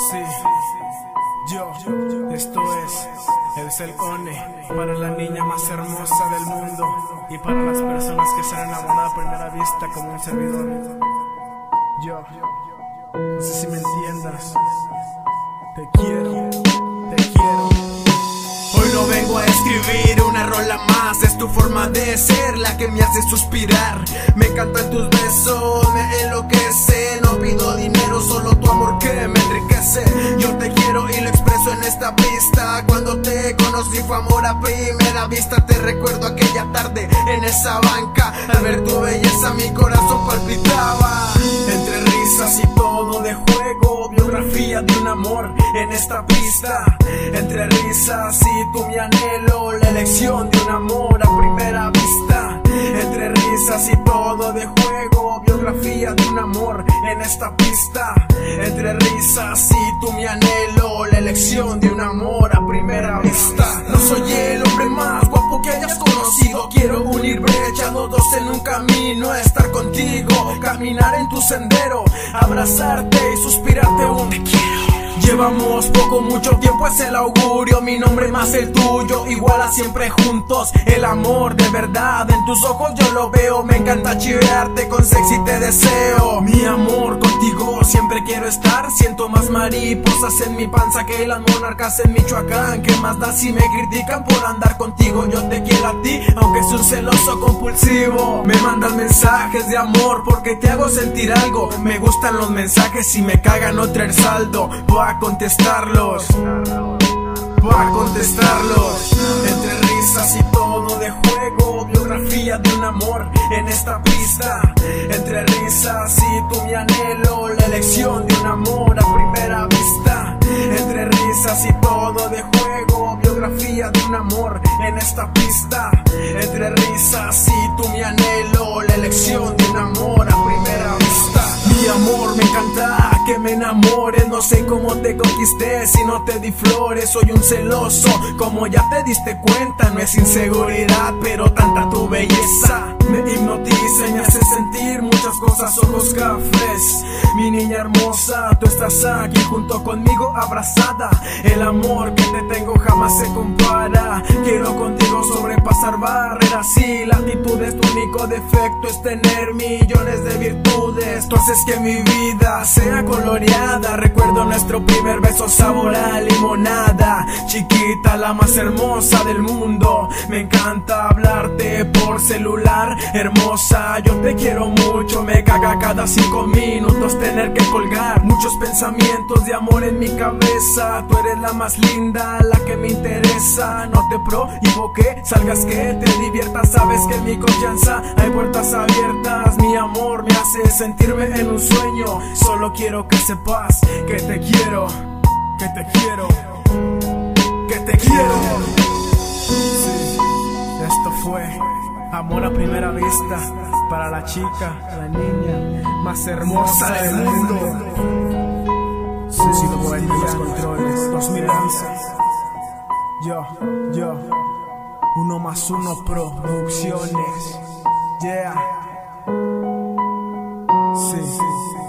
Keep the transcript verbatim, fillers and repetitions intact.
Sí, yo, esto es el Celcone, para la niña más hermosa del mundo y para las personas que se han enamorado a primera vista como un servidor. Yo, no sé si me entiendas, te quiero, te quiero. Hoy no vengo a escribir una rola más, es tu forma de ser la que me hace suspirar. Me encantan tus besos, me enloquece. No pido dinero, solo tu amor que me enriquece. Yo te quiero y lo expreso en esta pista. Cuando te conocí fue amor a primera vista. Te recuerdo aquella tarde en esa banca. Al ver tu belleza mi corazón palpitaba. Entre risas y todo de juego, biografía de un amor en esta pista. Entre risas y tú mi anhelo, la elección de un amor a primera vista. Entre risas y todo de juego, biografía de un amor en esta pista. Entre risas y tú mi anhelo, la elección de un amor a primera vista. No soy el hombre más guapo que hayas conocido. Quiero unir brecha, los dos en un camino, estar contigo, caminar en tu sendero, abrazarte y suspirarte un te quiero. Llevamos poco, mucho tiempo, es el augurio, mi nombre más el tuyo, igual a siempre juntos. El amor de verdad en tus ojos yo lo veo, me encanta chivearte, con sexy te deseo. Mi amor, contigo siempre quiero estar, siento más mariposas en mi panza que las monarcas en Michoacán. ¿Qué más da si me critican por andar contigo? Yo te quiero a ti, aunque soy un celoso compulsivo. Me mandas mensajes de amor porque te hago sentir algo. Me gustan los mensajes y me cagan no traer saldo. Voy a contestarlos, voy a contestarlos. Entre risas y todo de juego, biografía de un amor en esta pista. Entre risas y tú mi anhelo, la elección de un amor a primera vista. Entre risas y todo de juego, biografía de un amor en esta pista. Entre risas y tú mi anhelo, la elección de un amor a primera vista. Mi amor, me encanta que me enamores, no sé cómo te conquisté si no te di flores. Soy un celoso, como ya te diste cuenta, no es inseguridad, pero tanta tu belleza me hipnotiza y me hace sentir muchas cosas, ojos cafés. Mi niña hermosa, tú estás aquí junto conmigo abrazada. El amor que te tengo jamás se compara. Quiero contigo sobrepasar barreras y latitudes. Tu único defecto es tener millones de virtudes. Tú haces que mi vida sea coloreada. Recuerdo nuestro primer beso, sabor a limonada. Chiquita, la más hermosa del mundo. Me encanta hablarte por celular. Hermosa, yo te quiero mucho. Me caga cada cinco minutos tener que colgar. Muchos pensamientos de amor en mi cabeza. Tú eres la más linda, la que me interesa. No te prohíbo que salgas, que te diviertas. Sabes que en mi confianza hay puertas abiertas. Mi amor me hace sentirme en un sueño. Solo quiero que sepas que te quiero, que te quiero, que te quiero. Sí, esto fue amor a primera vista para la chica, la niña más hermosa del mundo. Sí, sí, bueno, los controles, dos mil once. Yo, yo, uno más uno producciones. Yeah. Sí.